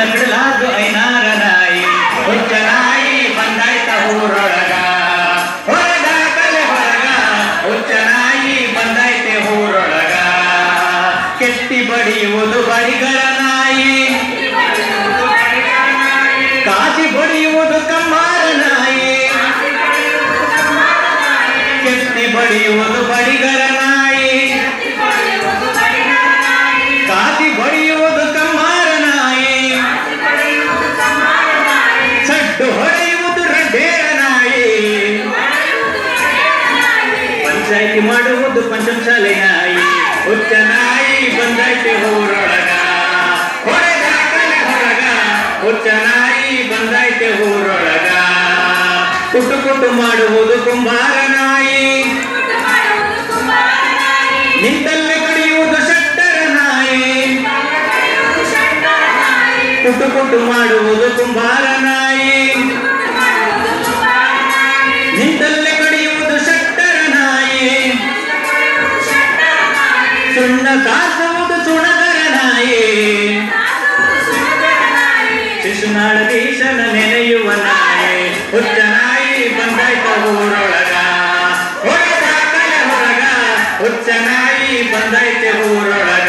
ಬಿಡಲಾರ್ದು ಐನಾರ ನಾಯಿ ಹುಚ್ಚ ನಾಯಿ ಬಂದಾಯ್ತ ಊರೊಳಗ ಹೊರಗಾಕಲೆ ಹೊರಗ ಹುಚ್ಚ ನಾಯಿ ಬಂದಾಯ್ತೆ ಊರೊಳಗ ಕೆತ್ತಿ ಬಡಿಯುವುದು ಬಡಿಗರ ನಾಯಿ ಕಾಸಿ ಬಡಿಯುವುದು ಕಮ್ಮಾರ ನಾಯಿ ಕೆತ್ತಿ ಬಡಿಯುವುದು ಬಡಿಗರ ನಾಯಿ ಕಾಸಿ ಬಡಿಯುವುದು ಕಮ್ಮಾರ ನಾಯಿ ಸಡ್ಡು ಹೊಡೆಯುವುದು ರಡ್ಡೇರ ನಾಯಿ ಪಂಚಾಯಿತಿ ಮಾಡುವುದು ಪಂಚಮಸಾಲೆ ನಾಯಿ ಹುಚ್ಚ ನಾಯಿ ಬಂದೈತೆ ಊರೊಳಗ ಹೊರಗಾಕಲೆ ಹೊರಗ ಹುಚ್ಚ ನಾಯಿ ಬಂದೈತೆ ಊರೊಳಗ ಕುಟ್ಟು ಕುಟ್ಟು ಮಾಡುವುದು ಕುಂಬಾರ ನಾಯಿ ನಿಂತಲ್ಲೇ ಕಡಿಯುವುದು ಶೆಟ್ಟರ ನಾಯಿ ಕುಟ್ಟು ಕುಟ್ಟು ಮಾಡುವುದು ಕುಂಬಾರ ನಾಯಿ ನಿಂತಲ್ಲೇ ಕಡಿಯುವುದು ಶೆಟ್ಟರ ನಾಯಿ ಸುಣ್ಣ ಕಾಸುವುದು ಸುಣಗರ ನಾಯಿ ಶಿಶುನಾಳಧೀಶನ ನೆನೆಯುವ ನಾಯಿ ಹುಚ್ಚ ನಾಯಿ ಬಂದಾಯ್ತ ಊರೊಳಗ ಹೊರಗಾಕಲೆ ಹೊರಗ ಹುಚ್ಚ ನಾಯಿ ಬಂದೈತೆ ಊರೊಳಗ